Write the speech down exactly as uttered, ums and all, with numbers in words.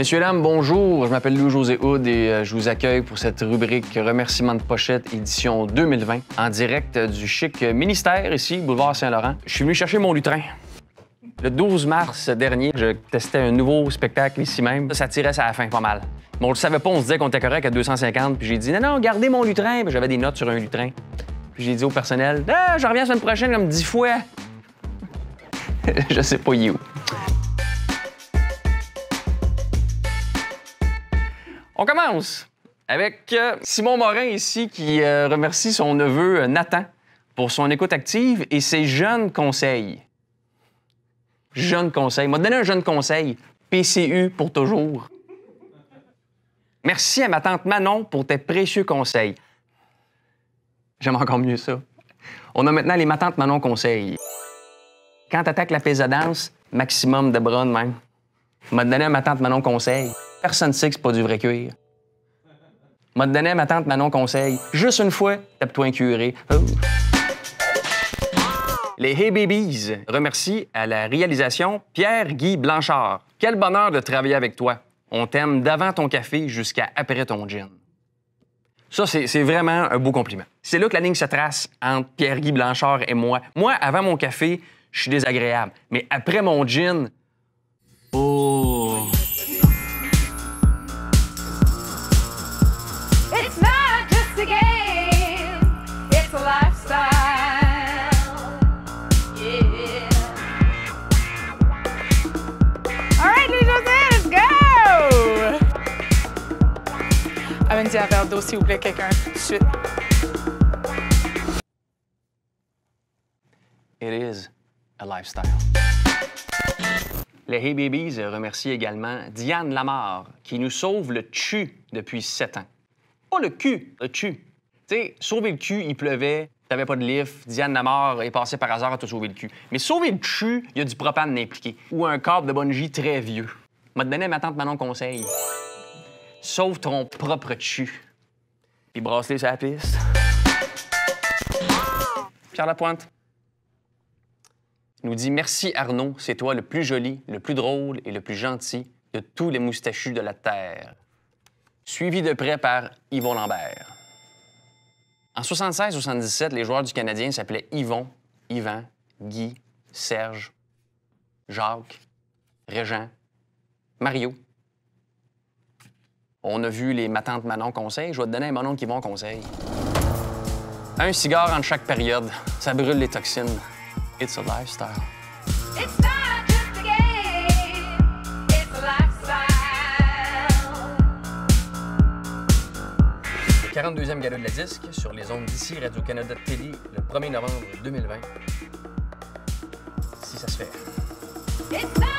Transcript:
Messieurs, dames, bonjour. Je m'appelle Louis-José Hood et euh, je vous accueille pour cette rubrique Remerciements de pochette édition deux mille vingt en direct du chic ministère ici, boulevard Saint-Laurent. Je suis venu chercher mon lutrin. Le douze mars dernier, je testais un nouveau spectacle ici même. Ça tirait à la fin pas mal. Mais on le savait pas, on se disait qu'on était correct à deux cent cinquante. Puis j'ai dit non, non, gardez mon lutrin. Puis j'avais des notes sur un lutrin. Puis j'ai dit au personnel, ah, je reviens la semaine prochaine comme dix fois. Je sais pas où. On commence avec euh, Simon Morin ici qui euh, remercie son neveu euh, Nathan pour son écoute active et ses jeunes conseils. Jeunes conseils. M'a donné un jeune conseil. P C U pour toujours. Merci à ma tante Manon pour tes précieux conseils. J'aime encore mieux ça. On a maintenant les ma tante Manon conseils. Quand t'attaques la pésadance, maximum de bras de même. M'a donné à ma tante Manon conseil. Personne ne sait que c'est pas du vrai cuir. M'a donné à ma tante Manon conseil. Juste une fois, tape-toi un curé. Oh. Les Hey Babies remercient à la réalisation Pierre-Guy Blanchard. Quel bonheur de travailler avec toi. On t'aime d'avant ton café jusqu'à après ton gin. Ça, c'est vraiment un beau compliment. C'est là que la ligne se trace entre Pierre-Guy Blanchard et moi. Moi, avant mon café, je suis désagréable. Mais après mon gin, oh... It's not just a game, it's a lifestyle. Yeah. All right, Louis-José, let's go! Amène-y un verre d'eau, s'il vous plaît, quelqu'un, tout de suite. It is a lifestyle. Les Hey Babies remercient également Diane Lamarre, qui nous sauve le tchu depuis sept ans. Pas le cul, le tchu. Tu sais, sauver le cul, il pleuvait, t'avais pas de lift, Diane Lamarre est passée par hasard à te sauver le cul. Mais sauver le tchu, il y a du propane impliqué. Ou un câble de bungee très vieux. M'a donné ma tante Manon conseil. Sauve ton propre tchu. Puis brasse-les sur la piste. Pierre Lapointe nous dit « Merci Arnaud, c'est toi le plus joli, le plus drôle et le plus gentil de tous les moustachus de la Terre. » Suivi de près par Yvon Lambert. En soixante-seize soixante-dix-sept, les joueurs du Canadien s'appelaient Yvon, Yvan, Guy, Serge, Jacques, Régent, Mario. On a vu les ma tante Manon conseils. Je vais te donner un Manon qui vont conseil. Un cigare entre chaque période, ça brûle les toxines. It's a lifestyle. It's not just a game, it's a lifestyle. Le quarante-deuxième gala de la disque sur les ondes d'ici Radio-Canada Télé le premier novembre deux mille vingt. Si ça se fait. It's not